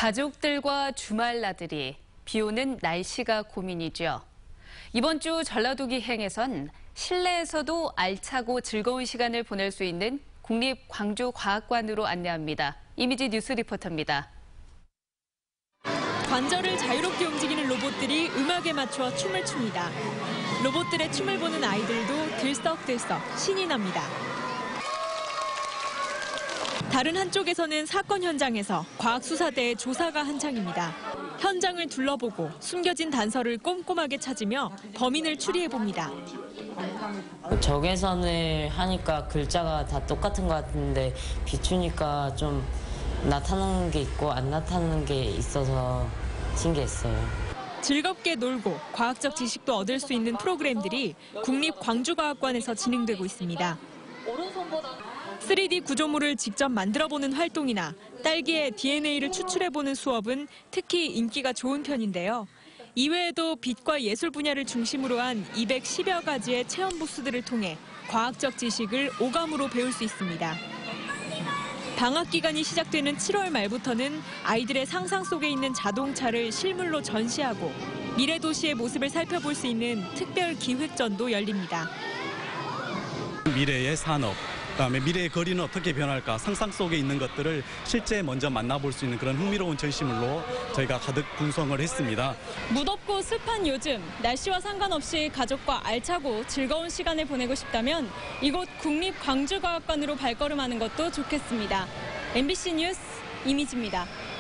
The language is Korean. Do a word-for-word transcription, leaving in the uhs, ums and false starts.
가족들과 주말 나들이, 비 오는 날씨가 고민이죠. 이번 주 전라도 기행에선 실내에서도 알차고 즐거운 시간을 보낼 수 있는 국립광주과학관으로 안내합니다. 이미지 뉴스 리포터입니다. 관절을 자유롭게 움직이는 로봇들이 음악에 맞춰 춤을 춥니다. 로봇들의 춤을 보는 아이들도 들썩들썩 신이 납니다. 다른 한쪽에서는 사건 현장에서 과학수사대의 조사가 한창입니다. 현장을 둘러보고 숨겨진 단서를 꼼꼼하게 찾으며 범인을 추리해봅니다. 적외선을 하니까 글자가 다 똑같은 것 같은데 비추니까 좀 나타나는 게 있고 안 나타나는 게 있어서 신기했어요. 즐겁게 놀고 과학적 지식도 얻을 수 있는 프로그램들이 국립광주과학관에서 진행되고 있습니다. 쓰리디 구조물을 직접 만들어보는 활동이나 딸기의 디엔에이를 추출해보는 수업은 특히 인기가 좋은 편인데요. 이외에도 빛과 예술 분야를 중심으로 한 이백십여 가지의 체험 부스들을 통해 과학적 지식을 오감으로 배울 수 있습니다. 방학 기간이 시작되는 칠월 말부터는 아이들의 상상 속에 있는 자동차를 실물로 전시하고 미래 도시의 모습을 살펴볼 수 있는 특별 기획전도 열립니다. 미래의 산업, 그다음에 미래의 거리는 어떻게 변할까, 상상 속에 있는 것들을 실제 먼저 만나볼 수 있는 그런 흥미로운 전시물로 저희가 가득 구성을 했습니다. 무덥고 습한 요즘, 날씨와 상관없이 가족과 알차고 즐거운 시간을 보내고 싶다면 이곳 국립광주과학관으로 발걸음하는 것도 좋겠습니다. 엠비씨 뉴스 이미지입니다.